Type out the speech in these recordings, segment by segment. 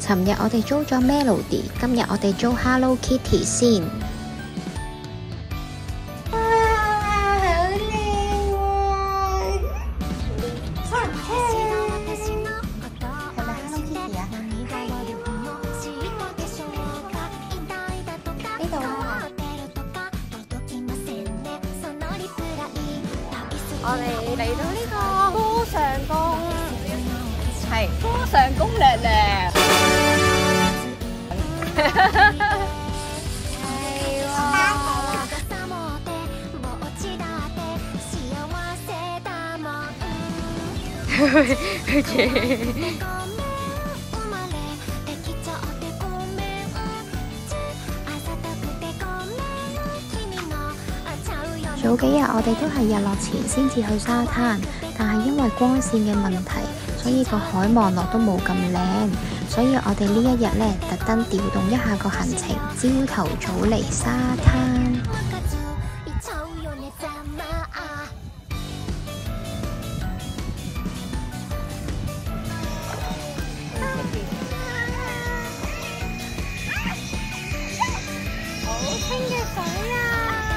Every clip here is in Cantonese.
尋日我哋租咗 Melody， 今日我哋租 Hello Kitty 先。 哇，好靚喎！上車。係咪 Hello Kitty 啊？呢度啊！我哋嚟到呢個歌上宮，係歌上宮略略。係喎。 早幾日我哋都係日落前先至去沙灘，但係因為光線嘅問題，所以個海望落都冇咁靚，所以我哋呢一日呢，特登調動一下個行程，朝頭早嚟沙灘。 好清嘅水啊！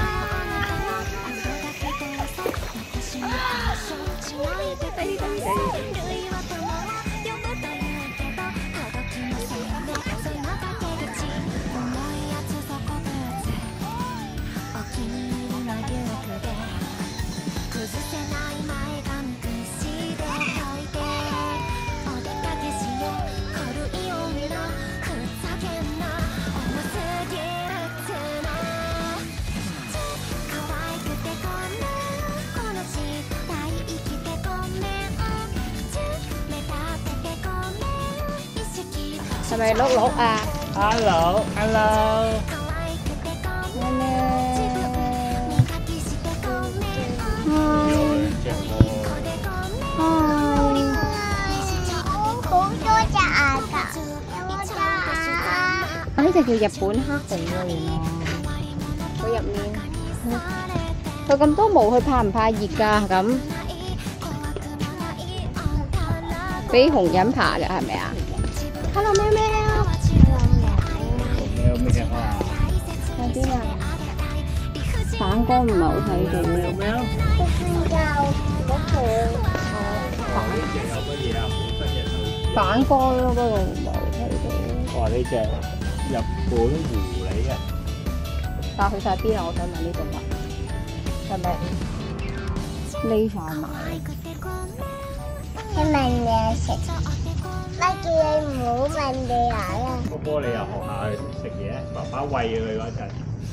係咪碌碌啊 ？Hello，Hello。 好多隻牙㗎，有冇隻牙？ 呢隻叫日本黑熊喎，原來佢入面佢咁多毛，佢怕唔怕熱㗎？咁俾熊人爬㗎係咪啊 ？Hello 喵喵， 喵啊！ 喺邊啊？反光唔係好睇到咧。 喵！ 瞓覺嗰個反光咯，不過唔係好睇到。 哇！呢隻日本狐狸啊！ 但去晒邊啊？我想問呢度啊，係咪匿晒埋？ 你問嘢食，乜叫你唔好問你牙啦？ 波波，你又學下去食嘢，爸爸餵佢嗰陣。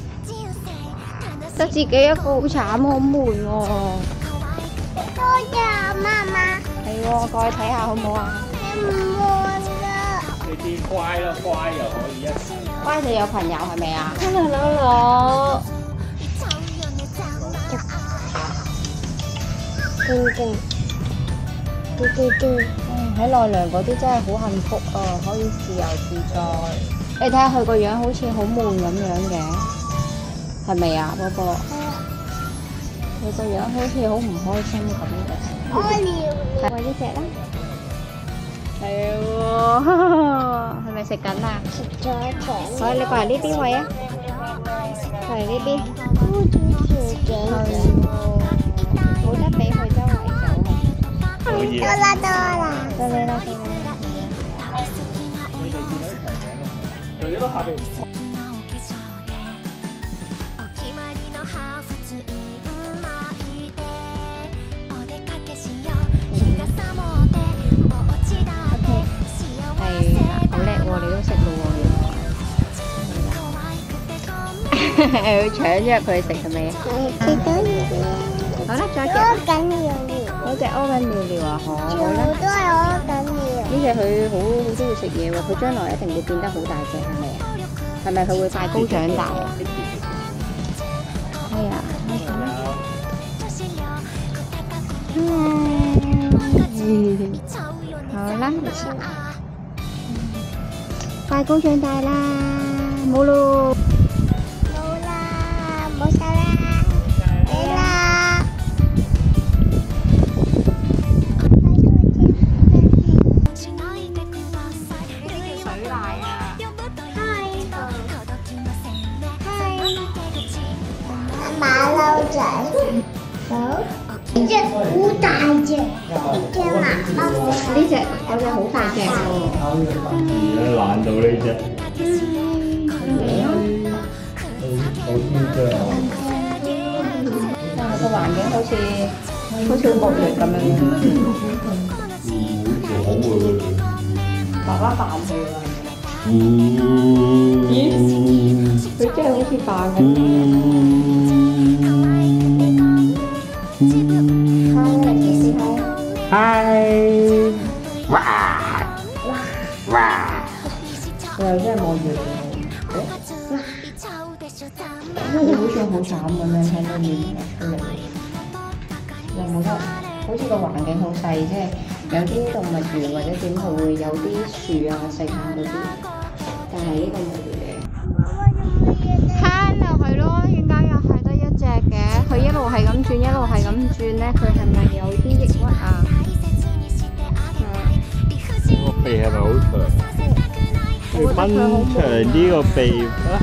得自己一個好慘，好悶喎。 多謝媽媽。 係喎，過去睇下好唔好啊？ 你唔悶㗎。 呢啲乖咯，乖又可以一齊。 乖就有朋友係咪啊？ 攞。勁。 喺奈良嗰啲真係好幸福啊，可以自由自在。你睇下佢個樣好似好悶咁樣嘅，係咪啊，波波？佢個樣好似好唔開心咁嘅。 屙尿。 係喂呢隻啦。係喎，係咪食緊啊？ 食咗一隻。 好，你過嚟呢邊喂啊！過嚟呢邊。 箍住條頸。 冇得俾佢周圍走。 多啦。 得你啦， 佢都下邊。 好叻喎！你都識咯喎，佢搶咗佢食係咪啊？ 幾多嘢？ 好啦，再隻。 屙緊尿。 嗰隻屙緊尿啊！好啦， 都係屙緊尿。 呢隻佢好中意食嘢喎，佢將來一定會變得好大隻，係咪啊？係咪佢會快高長大啊？係啊，好啦，快高長大啦，冇咯。 冇啦，冇晒啦，嚟啦！ 仔，好，呢隻好大隻，呢隻麻麻呢只嗰只好大隻喎。 而家懶到呢只。 但係個環境好似木園咁樣。爸爸扮佢喎。咦？佢真係好似扮咁。嗨！哇！佢又真係望住你。你好似好慘咁樣睇到面出嚟，又冇得，好似個環境好細，即係有啲動物園或者點佢會有啲樹啊、食啊嗰啲，但係呢個冇嘅。 攤落去咯，點解又係得一隻嘅？佢一路係咁轉，一路係咁轉咧，佢係咪有啲抑鬱啊？ 個鼻係咪好長？要掹長啲個鼻啊！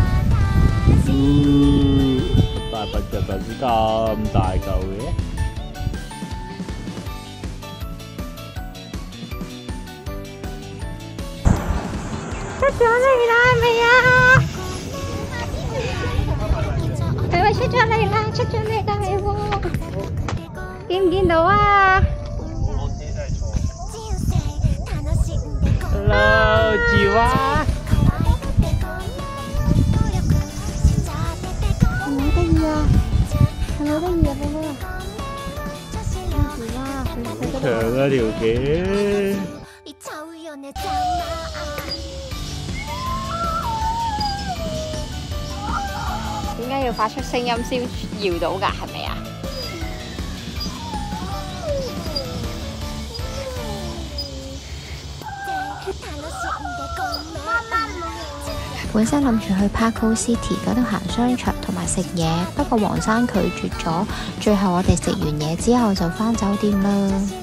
大笨象就咁大嚿嘅。 出咗嚟啦，係咪啊？係咪出咗嚟啦？出咗嚟啦，係喎！見唔見到啊 ？Hello，吉娃。 係咪好得意啊，寶寶？ 好長啊條頸。 點解要發出聲音先搖到㗎？係咪啊？ 本身諗住去 Parco City 嗰度行商場同埋食嘢，不過黃生拒絕咗。最後我哋食完嘢之後就返酒店啦。